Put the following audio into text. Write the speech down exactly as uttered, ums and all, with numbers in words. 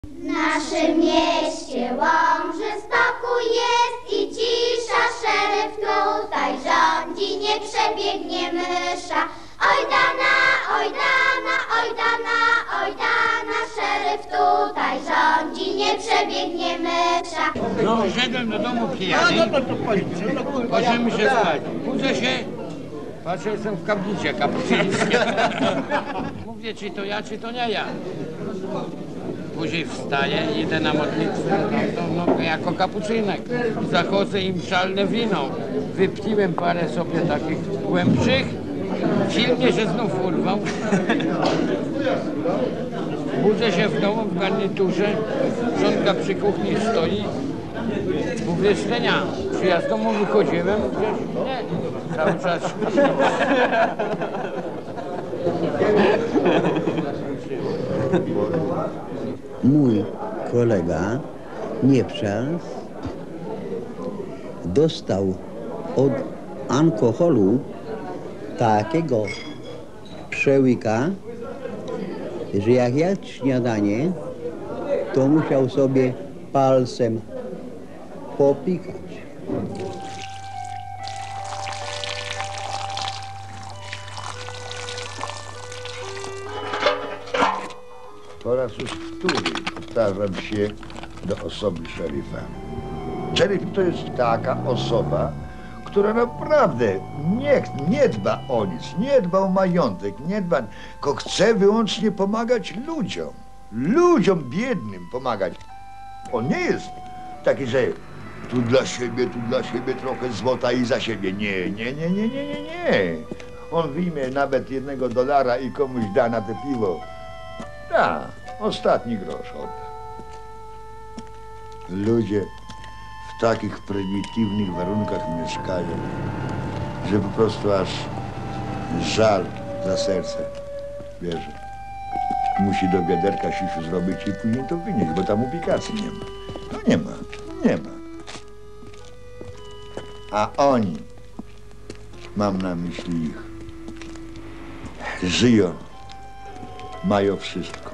W naszym mieście Łomży stoku jest i cisza, szeryf tutaj rządzi, nie przebiegnie mysza. Oj dana, oj dana, oj dana, oj dana, szeryf tutaj rządzi, nie przebiegnie mysza. No, szedłem do domu pijany, poszedłem się spać. Budzę się, patrzę, jestem w kaplicie kapucyńskiej. Mówię, czy to ja, czy to nie ja. Później wstaję, idę na modlitwę, no, no, jako kapucynek. Zachodzę i mszalne wino. Wypiłem parę sobie takich głębszych. Silnie się znów urwał. Budzę się w domu w garniturze. Żonka przy kuchni stoi. Mówię, Stenia, czy ja z domu wychodziłem? Mówię, nie, cały czas śpię. Mój kolega Niepczas dostał od alkoholu takiego przełyka, że jak jadł śniadanie, to musiał sobie palcem popikać. Po raz już wtóry powtarzam się do osoby szeryfa. Szeryf to jest taka osoba, która naprawdę nie, nie dba o nic, nie dba o majątek, nie dba, tylko chce wyłącznie pomagać ludziom. Ludziom biednym pomagać. On nie jest taki, że tu dla siebie, tu dla siebie trochę złota i za siebie. Nie, nie, nie, nie, nie, nie, nie. On wyjmie nawet jednego dolara i komuś da na te piwo. Da, ostatni grosz odda. Ludzie w takich prymitywnych warunkach mieszkają, że po prostu aż żal za serce bierze. Musi do wiaderka siusiu zrobić i później to wynieść, bo tam ubikacji nie ma. No nie ma, nie ma. A oni, mam na myśli ich, żyją, mają wszystko.